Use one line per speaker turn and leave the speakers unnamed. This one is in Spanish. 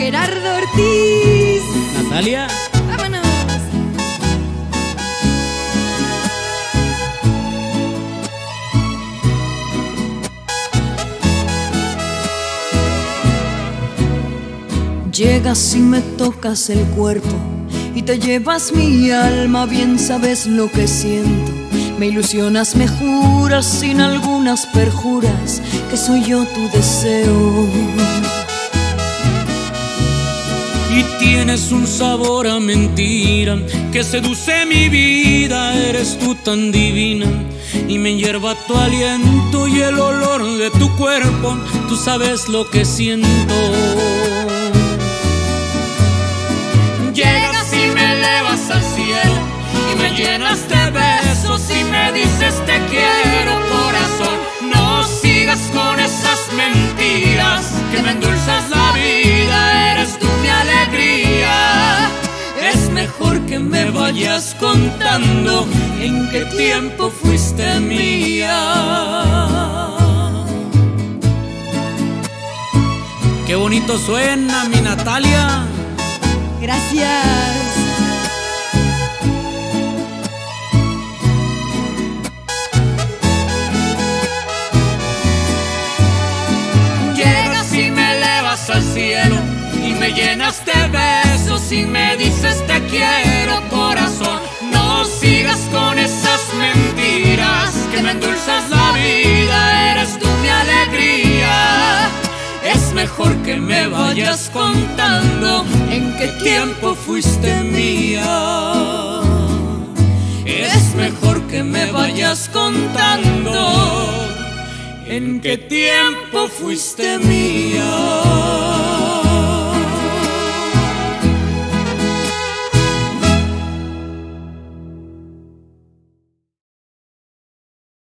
Gerardo Ortiz.
Natalia.
¡Vámonos!
Llegas y me tocas el cuerpo y te llevas mi alma, bien sabes lo que siento. Me ilusionas, me juras sin algunas perjuras que soy yo tu deseo.
Y tienes un sabor a mentira que seduce mi vida. Eres tú tan divina y me hierva tu aliento y el olor de tu cuerpo. Tú sabes lo que siento. Llegas y me elevas al cielo y me llenas de besos y me dices te quiero, corazón. No sigas con esas mentiras que me endulzas la vida. Eres tú mi alegría. Es mejor que me vayas contando en qué tiempo fuiste mía. Qué bonito suena, mi Natalia.
Gracias.
Llegas y me elevas al cielo y me llenas de besos y me dices te quiero, corazón. No sigas con esas mentiras que me endulzas la vida. Eres tú mi alegría. Es mejor que me vayas contando en qué tiempo fuiste mía. Es mejor que me vayas contando en qué tiempo fuiste mía.